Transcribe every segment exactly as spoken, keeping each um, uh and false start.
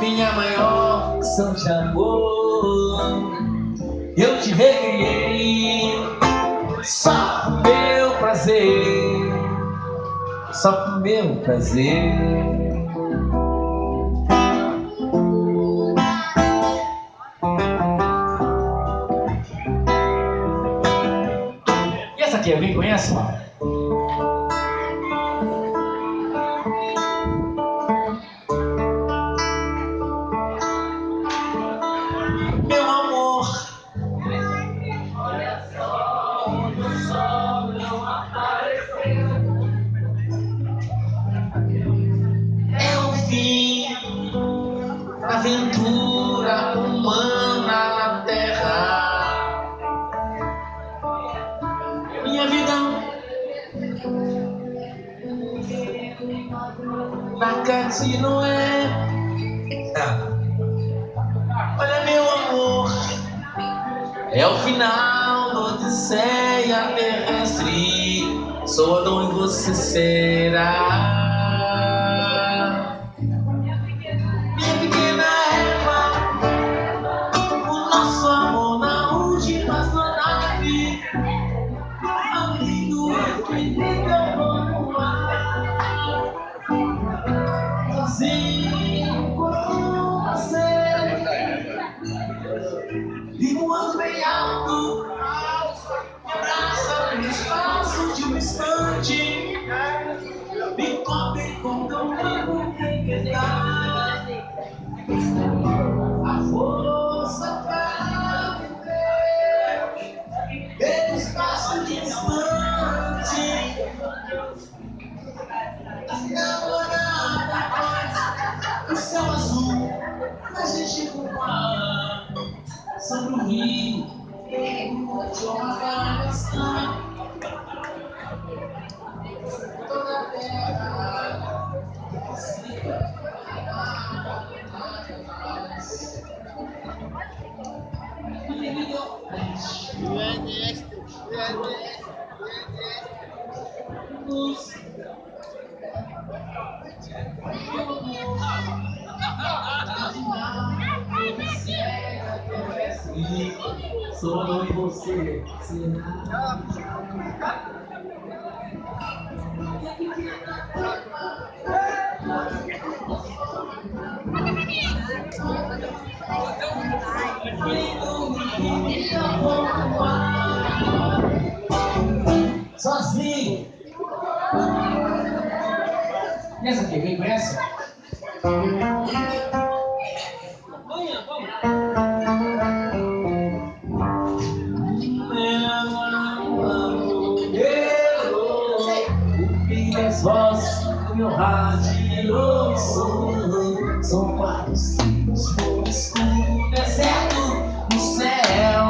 minha maior lição de amor. Eu te recriei só pro meu prazer, só pro meu prazer. E essa aqui, alguém conhece? Meu amor, olha só, o sol não apareceu. É o fim da aventura humana na terra. Minha vida na casa de Noé. Olha, meu amor, é o final da odisseia terrestre. Sou a dor e você será. Minha pequena Eva, o nosso amor na última astronave. Amigo, equilíbrio eu vou voar sozinho com você. E voando bem alto, me abraça no espaço de um instante. Me cobre com teu corpo em verdade. A força pra viver pelo espaço distante. Namorada, o céu azul, a gente voar sobre o rio, de uma gravação, toda a terra, só em você será. Sozinho. E essa aqui, quem conhece? As vozes do meu rádio são, são quatro sinos no escuro deserto no céu.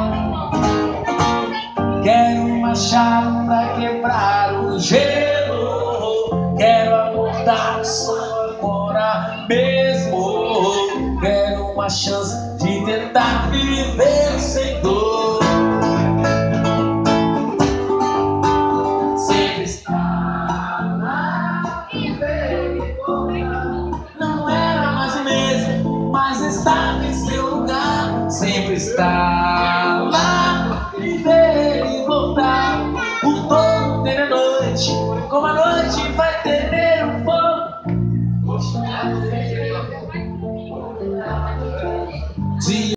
Quero uma chave pra quebrar o gelo. Quero acordar o sol agora mesmo. Quero uma chance de tentar viver sem dor. Sempre está. Não era mais o mesmo, mas estava em seu lugar. Sempre está lá, viver e voltar. O todo tem a noite, como a noite vai ter um fogo.